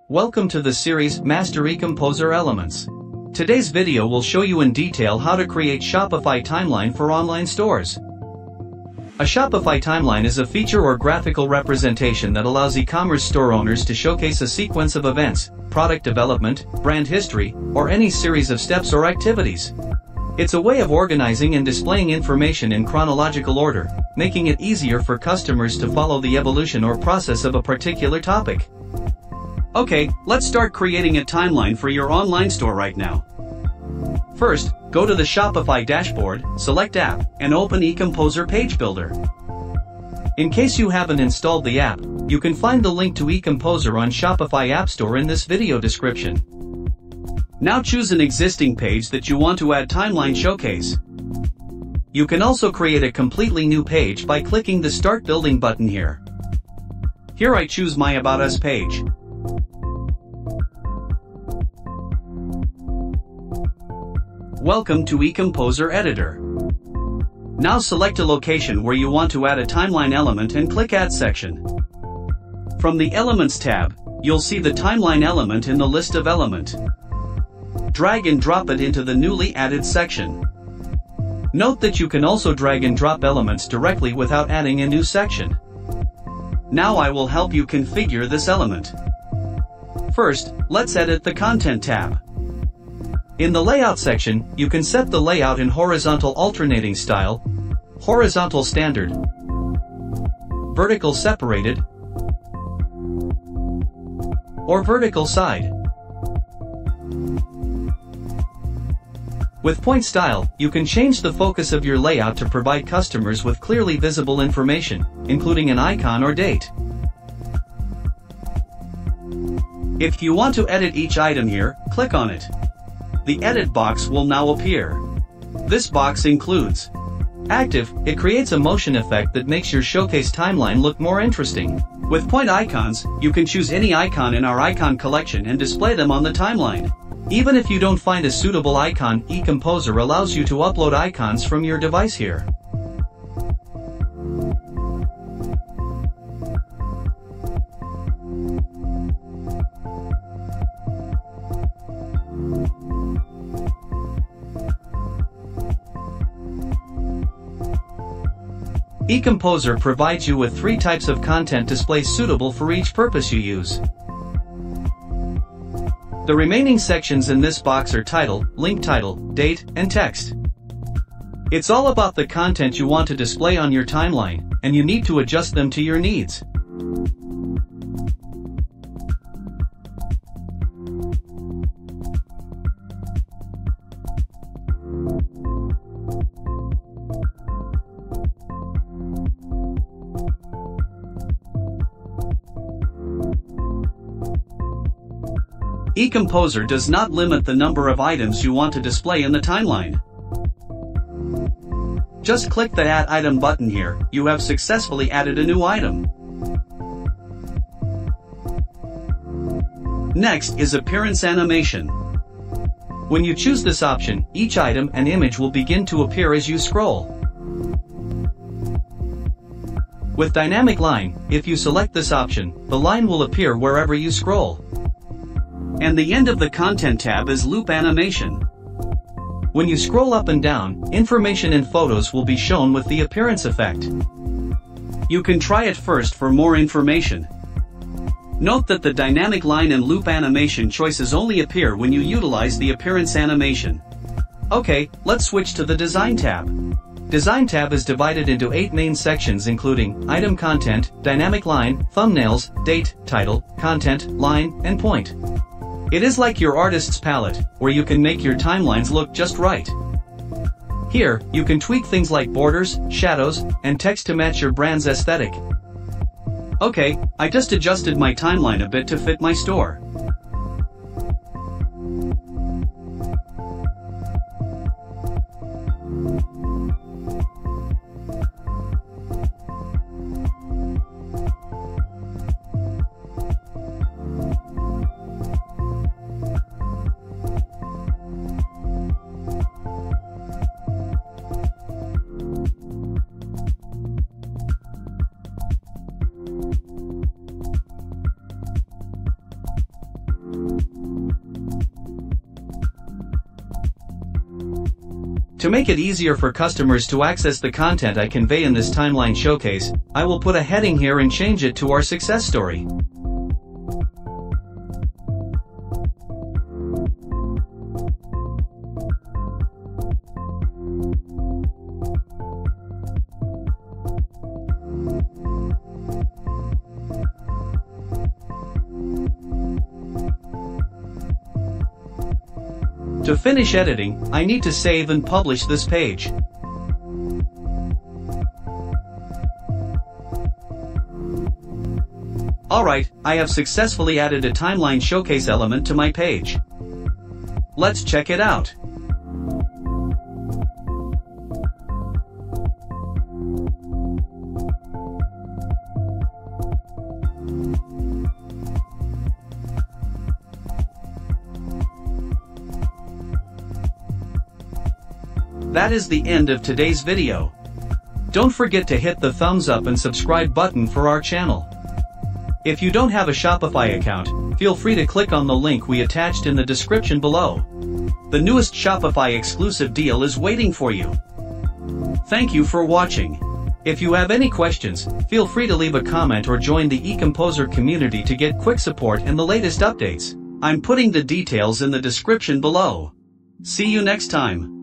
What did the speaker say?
Welcome to the series Master eComposer Elements. Today's video will show you in detail how to create Shopify timeline for online stores. A Shopify timeline is a feature or graphical representation that allows e-commerce store owners to showcase a sequence of events, product development, brand history, or any series of steps or activities. It's a way of organizing and displaying information in chronological order, making it easier for customers to follow the evolution or process of a particular topic. Okay, let's start creating a timeline for your online store right now. First, go to the Shopify dashboard, select App, and open eComposer Page Builder. In case you haven't installed the app, you can find the link to eComposer on Shopify App Store in this video description. Now choose an existing page that you want to add timeline showcase. You can also create a completely new page by clicking the Start Building button here. Here I choose my About Us page. Welcome to eComposer Editor. Now select a location where you want to add a timeline element and click Add Section. From the Elements tab, you'll see the timeline element in the list of element. Drag and drop it into the newly added section. Note that you can also drag and drop elements directly without adding a new section. Now I will help you configure this element. First, let's edit the Content tab. In the Layout section, you can set the layout in horizontal alternating style, horizontal standard, vertical separated, or vertical side. With point style, you can change the focus of your layout to provide customers with clearly visible information, including an icon or date. If you want to edit each item here, click on it. The Edit box will now appear. This box includes Active. It creates a motion effect that makes your showcase timeline look more interesting. With point icons, you can choose any icon in our icon collection and display them on the timeline. Even if you don't find a suitable icon, eComposer allows you to upload icons from your device here. eComposer provides you with 3 types of content displays suitable for each purpose you use. The remaining sections in this box are title, link title, date, and text. It's all about the content you want to display on your timeline, and you need to adjust them to your needs. eComposer does not limit the number of items you want to display in the timeline. Just click the Add Item button here, you have successfully added a new item. Next is Appearance Animation. When you choose this option, each item and image will begin to appear as you scroll. With Dynamic Line, if you select this option, the line will appear wherever you scroll. And the end of the Content tab is Loop Animation. When you scroll up and down, information and photos will be shown with the appearance effect. You can try it first for more information. Note that the Dynamic Line and Loop Animation choices only appear when you utilize the Appearance Animation. Okay, let's switch to the Design tab. Design tab is divided into 8 main sections including Item Content, Dynamic Line, Thumbnails, Date, Title, Content, Line, and Point. It is like your artist's palette, where you can make your timelines look just right. Here, you can tweak things like borders, shadows, and text to match your brand's aesthetic. Okay, I just adjusted my timeline a bit to fit my store. To make it easier for customers to access the content I convey in this timeline showcase, I will put a heading here and change it to our success story. To finish editing, I need to save and publish this page. Alright, I have successfully added a timeline showcase element to my page. Let's check it out. That is the end of today's video. Don't forget to hit the thumbs up and subscribe button for our channel. If you don't have a Shopify account, feel free to click on the link we attached in the description below. The newest Shopify exclusive deal is waiting for you. Thank you for watching. If you have any questions, feel free to leave a comment or join the eComposer community to get quick support and the latest updates. I'm putting the details in the description below. See you next time.